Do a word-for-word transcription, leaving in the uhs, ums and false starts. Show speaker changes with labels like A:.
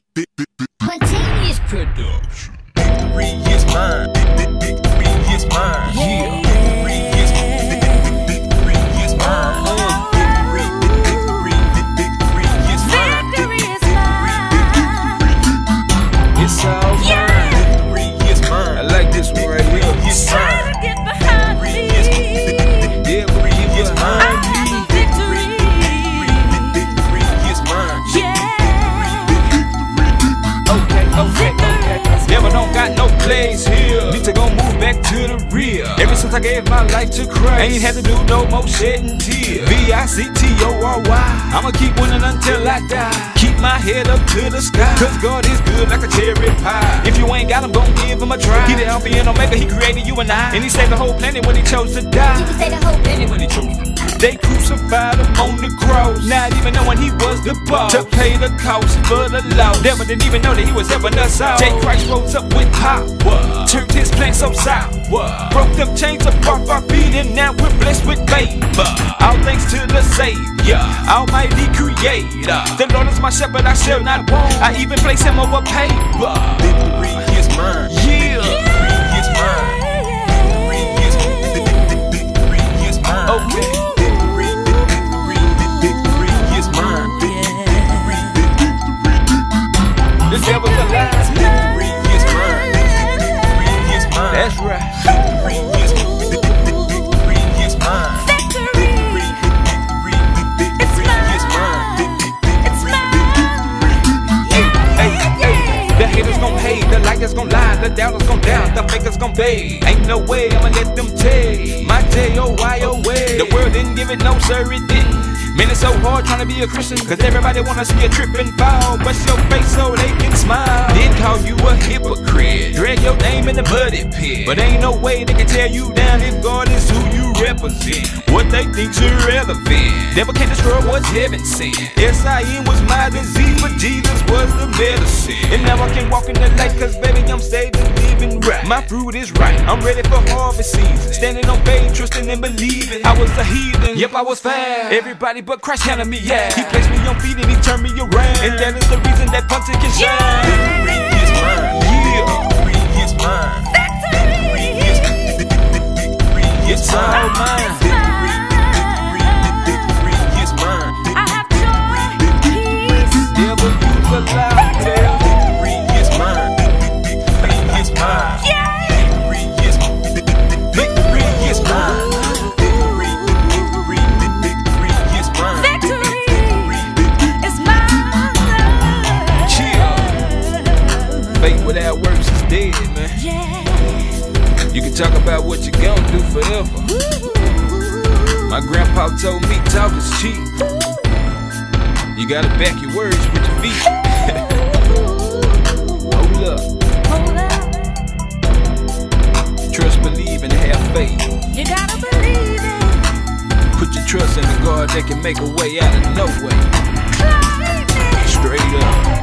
A: Puntin is
B: production. Victory is mine. Victory is mine. Yeah. Victory is victory is mine. Victory, victory, victory is mine.
A: Victory is mine.
B: It's all mine. Victory is mine. I like this one right here. It's
A: Try to get behind me.
B: Victory is mine.
A: I have a victory.
B: Victory is mine.
A: Yeah.
B: Okay, okay, okay. Never don't got no place here. Need to go move back to the rear. Ever since I gave my life to Christ, ain't had to do no more shedding tears. V I C T O R Y. I'ma keep winning until I die. Keep my head up to the sky, cause God is good like a cherry pie. If you ain't got him, gon' give him a try. He the Alpha and Omega, he created you and I. And he saved the whole planet when he chose to die.
A: You can say the whole planet when he chose to die.
B: They crucified him on the cross, not even knowing he was the boss, to pay the cost for the loss. Devil didn't even know that he was helping us out. J. Christ rose up with power, turned his plan so sour, broke them chains up off our feet, and now we're blessed with favor. All thanks to the Savior, Almighty Creator. The Lord is my shepherd, I shall not want. I even place him over paper. Victory is mine. Yeah. Victory is mine. Victory is victory is mine. Okay. The devil's a lie. Victory is mine. Victory is mine. That's right. Victory is victory is mine.
A: Victory.
B: Victory, victory is mine.
A: It's mine.
B: Hey, hey, hey. The haters gon' hate, the liars gon' lie, the doubters gon' doubt, the fakers gon' fade. Ain't no way I'ma let them take my J O Y O way. The world didn't give it, no sir, it didn't. Man, it's so hard trying to be a Christian, cause everybody wanna see you trip and fall. Bust your face so they can smile. Then call you a hypocrite, drag your name in the muddy pit. But ain't no way they can tear you down if God is who you represent. What they think's irrelevant. Devil can't destroy what's heaven sent. S I N was my disease, but Jesus was the medicine. And now I can walk in the light, cause baby I'm saved and living right. My fruit is right, I'm ready for harvest season. Standing on faith, trusting and believing. I was a heathen, yep I was foul. Everybody but Christ counted me, yeah. He placed me on feet and he turned me around, and that is the reason that Puntin can shine.
A: Yeah.
B: Victory is mine. Yeah. Victory is mine.
A: Victory.
B: Victory is all mine. Victory, victory, victory is mine.
A: I have joy, peace.
B: Devil, use a lie. Victory is mine. Victory is mine.
A: Yeah.
B: Victory is victory is mine. Faith without works is dead, man.
A: Yeah.
B: You can talk about what you gon' do forever. My grandpa told me talk is cheap. You gotta back your words with your feet. Hold up.
A: Hold up.
B: Trust, believe, and have faith.
A: You gotta believe it.
B: Put your trust in the God that can make a way out of no way.
A: Climb it.
B: Straight up.